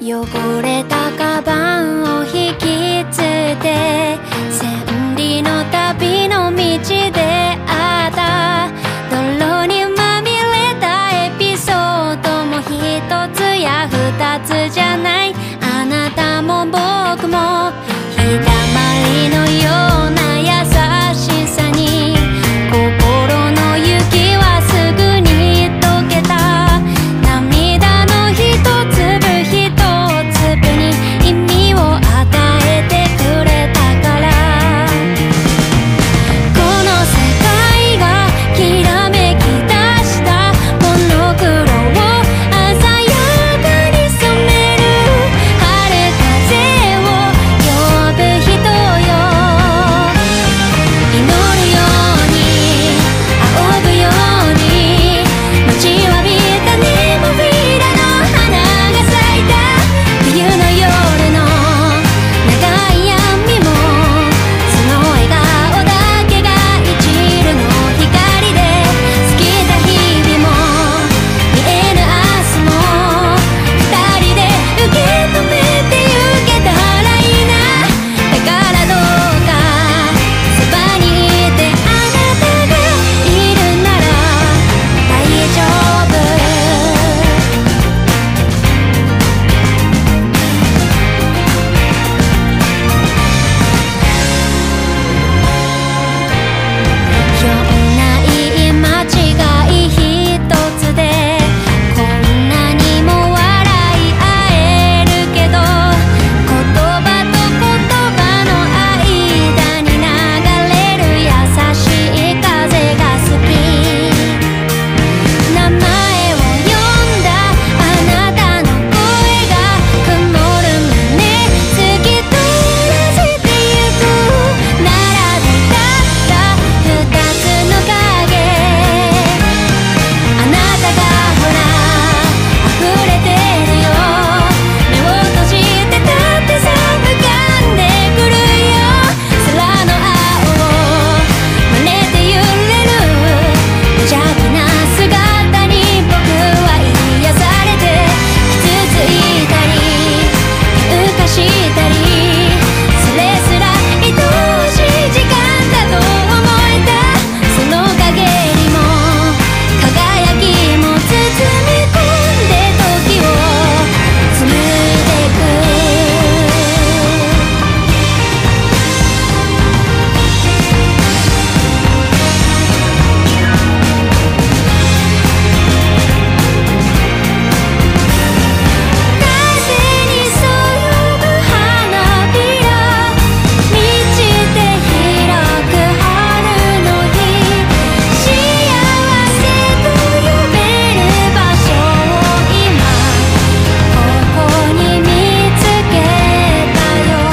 汚れたカバンを引きつって千里の旅の道であった泥にまみれたエピソードも一つや二つじゃない。あなたも僕も日だまりのような優しさに心の雪はすぐに溶けた。涙の一粒一粒に意味を与えてくれたから。この世界がきらめき出したモノクロを鮮やかに染める春風を呼ぶ人よ。祈るように仰ぐように待ちわびたネモフィラの花が咲いた。冬の夜の長い闇もその笑顔だけが一縷の光で過ぎた日々も見えぬ明日も二人で受け止めてゆけたらいいな。だからどうかそばにいてあなたがいるなら大丈夫。ひょんな言い間違い一つでこんなにも笑い合えるけど、言葉と言葉の間に流れる優しい風が好き。名前を呼んだあなたの声が曇る胸突き通らせてゆく。並び立った二つの影、あなたがほら溢れてるよ。目を閉じてたってさ浮かんでくるよ。空の青を真似て揺れる無邪気な姿に僕は癒されて傷ついたり喧嘩したりそれすら愛おしい時間だと思えた。その影にも輝きも包み込んで時を紡いでく。風にそよぐ花びら満ちて開く春の日、幸せと呼べる場所を今ここに見つけたよ。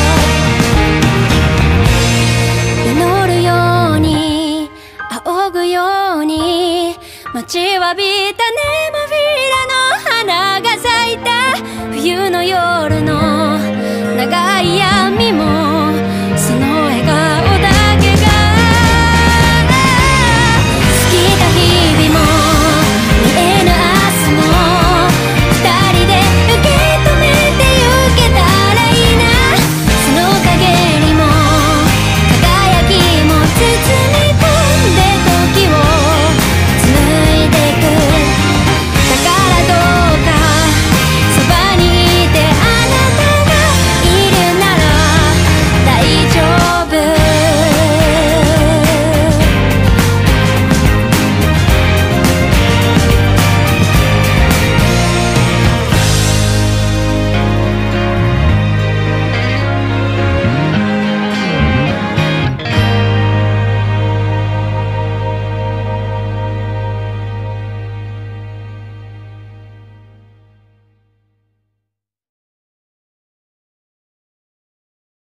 祈るように仰ぐように待ちわびたネモフィラの花が咲いた。冬の夜の長い闇も